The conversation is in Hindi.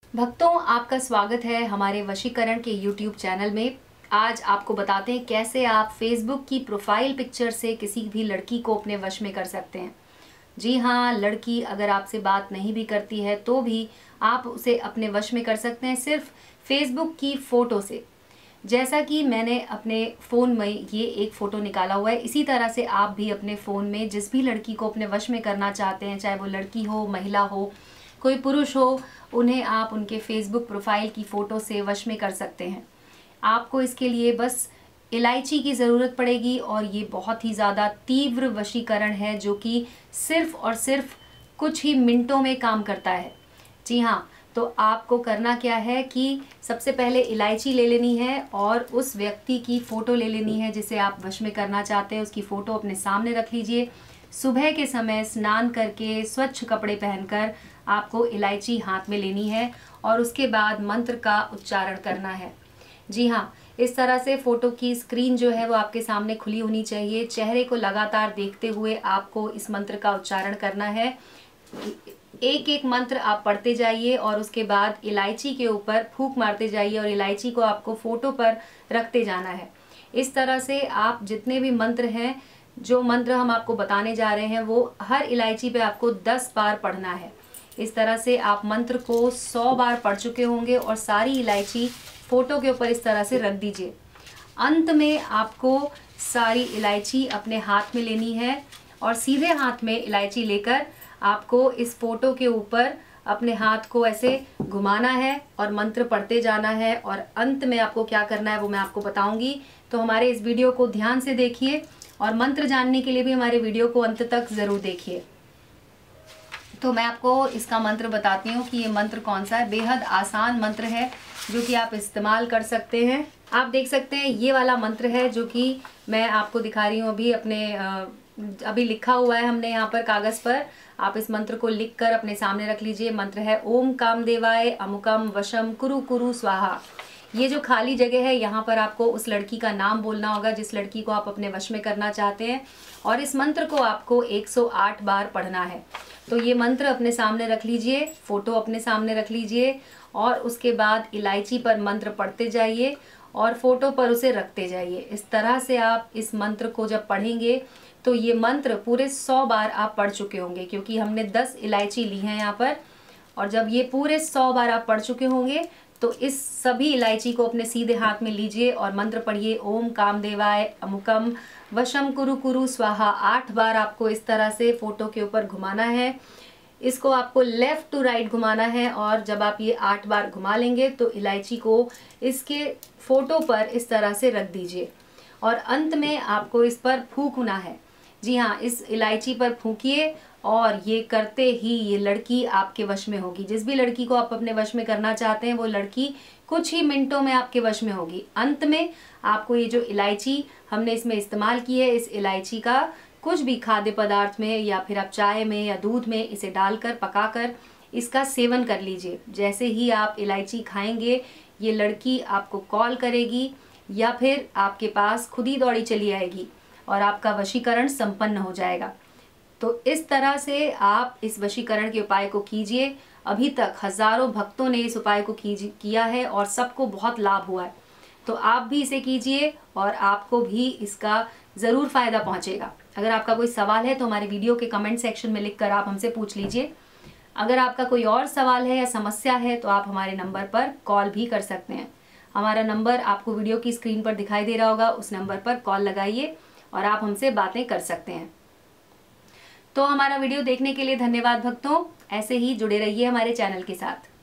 भक्तों, आपका स्वागत है हमारे वशीकरण के YouTube चैनल में। आज आपको बताते हैं कैसे आप Facebook की प्रोफाइल पिक्चर से किसी भी लड़की को अपने वश में कर सकते हैं। जी हाँ, लड़की अगर आपसे बात नहीं भी करती है तो भी आप उसे अपने वश में कर सकते हैं सिर्फ Facebook की फ़ोटो से। जैसा कि मैंने अपने फ़ोन में ये एक फ़ोटो निकाला हुआ है, इसी तरह से आप भी अपने फ़ोन में जिस भी लड़की को अपने वश में करना चाहते हैं, चाहे वो लड़की हो, महिला हो, कोई पुरुष हो, उन्हें आप उनके फेसबुक प्रोफाइल की फ़ोटो से वश में कर सकते हैं। आपको इसके लिए बस इलायची की ज़रूरत पड़ेगी और ये बहुत ही ज़्यादा तीव्र वशीकरण है जो कि सिर्फ़ और सिर्फ कुछ ही मिनटों में काम करता है। जी हाँ, तो आपको करना क्या है कि सबसे पहले इलायची ले लेनी है और उस व्यक्ति की फ़ोटो ले लेनी है जिसे आप वश में करना चाहते हैं। उसकी फ़ोटो अपने सामने रख लीजिए। सुबह के समय स्नान करके स्वच्छ कपड़े पहनकर आपको इलायची हाथ में लेनी है और उसके बाद मंत्र का उच्चारण करना है। जी हाँ, इस तरह से फ़ोटो की स्क्रीन जो है वो आपके सामने खुली होनी चाहिए। चेहरे को लगातार देखते हुए आपको इस मंत्र का उच्चारण करना है। एक एक मंत्र आप पढ़ते जाइए और उसके बाद इलायची के ऊपर फूंक मारते जाइए और इलायची को आपको फ़ोटो पर रखते जाना है। इस तरह से आप जितने भी मंत्र हैं, जो मंत्र हम आपको बताने जा रहे हैं, वो हर इलायची पे आपको 10 बार पढ़ना है। इस तरह से आप मंत्र को 100 बार पढ़ चुके होंगे और सारी इलायची फ़ोटो के ऊपर इस तरह से रख दीजिए। अंत में आपको सारी इलायची अपने हाथ में लेनी है और सीधे हाथ में इलायची लेकर आपको इस फ़ोटो के ऊपर अपने हाथ को ऐसे घुमाना है और मंत्र पढ़ते जाना है और अंत में आपको क्या करना है वो मैं आपको बताऊंगी। तो हमारे इस वीडियो को ध्यान से देखिए और मंत्र जानने के लिए भी हमारे वीडियो को अंत तक ज़रूर देखिए। तो मैं आपको इसका मंत्र बताती हूँ कि ये मंत्र कौन सा है। बेहद आसान मंत्र है जो कि आप इस्तेमाल कर सकते हैं। आप देख सकते हैं ये वाला मंत्र है जो कि मैं आपको दिखा रही हूँ अभी लिखा हुआ है हमने यहाँ पर कागज़ पर। आप इस मंत्र को लिखकर अपने सामने रख लीजिए। मंत्र है ओम कामदेवाय अमुकम वशम कुरु कुरु स्वाहा। ये जो खाली जगह है यहाँ पर आपको उस लड़की का नाम बोलना होगा जिस लड़की को आप अपने वश में करना चाहते हैं और इस मंत्र को आपको 108 बार पढ़ना है। तो ये मंत्र अपने सामने रख लीजिए, फ़ोटो अपने सामने रख लीजिए और उसके बाद इलायची पर मंत्र पढ़ते जाइए और फ़ोटो पर उसे रखते जाइए। इस तरह से आप इस मंत्र को जब पढ़ेंगे तो ये मंत्र पूरे 100 बार आप पढ़ चुके होंगे, क्योंकि हमने 10 इलायची ली हैं यहाँ पर। और जब ये पूरे 100 बार आप पढ़ चुके होंगे तो इस सभी इलायची को अपने सीधे हाथ में लीजिए और मंत्र पढ़िए ओम कामदेवाय अमुकम वशम कुरु कुरु स्वाहा। 8 बार आपको इस तरह से फ़ोटो के ऊपर घुमाना है। इसको आपको लेफ़्ट टू राइट घुमाना है और जब आप ये 8 बार घुमा लेंगे तो इलायची को इसके फ़ोटो पर इस तरह से रख दीजिए और अंत में आपको इस पर फूंकना है। जी हाँ, इस इलायची पर फूंकिए और ये करते ही ये लड़की आपके वश में होगी। जिस भी लड़की को आप अपने वश में करना चाहते हैं वो लड़की कुछ ही मिनटों में आपके वश में होगी। अंत में आपको ये जो इलायची हमने इसमें इस्तेमाल की है, इस इलायची का कुछ भी खाद्य पदार्थ में या फिर आप चाय में या दूध में इसे डालकर पकाकर इसका सेवन कर लीजिए। जैसे ही आप इलायची खाएंगे ये लड़की आपको कॉल करेगी या फिर आपके पास खुद ही दौड़ी चली आएगी और आपका वशीकरण संपन्न हो जाएगा। तो इस तरह से आप इस वशीकरण के उपाय को कीजिए। अभी तक हज़ारों भक्तों ने इस उपाय को किया है और सबको बहुत लाभ हुआ है। तो आप भी इसे कीजिए और आपको भी इसका ज़रूर फ़ायदा पहुंचेगा। अगर आपका कोई सवाल है तो हमारे वीडियो के कमेंट सेक्शन में लिखकर आप हमसे पूछ लीजिए। अगर आपका कोई और सवाल है या समस्या है तो आप हमारे नंबर पर कॉल भी कर सकते हैं। हमारा नंबर आपको वीडियो की स्क्रीन पर दिखाई दे रहा होगा, उस नंबर पर कॉल लगाइए और आप हमसे बातें कर सकते हैं। तो हमारा वीडियो देखने के लिए धन्यवाद भक्तों। ऐसे ही जुड़े रहिए हमारे चैनल के साथ।